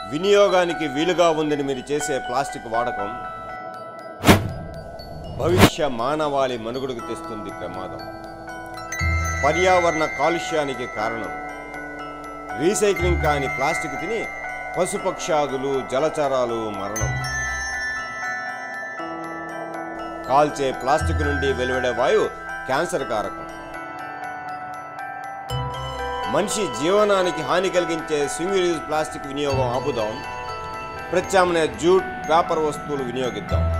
వినియోగానికి వీలుగా ఉందని మీరు చేసే ప్లాస్టిక్ వాడకం భవిష్య మానవాళి మనుగడకు తెస్తుంది ప్రమాదం. పర్యావరణ కాలుష్యానికి కారణం. రీసైక్లింగ్ కాని ప్లాస్టిక్ తిని పశుపక్షాదులు జలచరాలు మరణం. కాల్చే ప్లాస్టిక్ నుండి వెలువడే వాయువు క్యాన్సర్ కారకం. మనిషి జీవనానికి హాని కలిగించే సింగిల్ యూజ్ ప్లాస్టిక్ వినియోగం ఆపుదాం. ప్రత్యామ్నాయ జూట్, పేపర్ వస్తువులు వినియోగిద్దాం.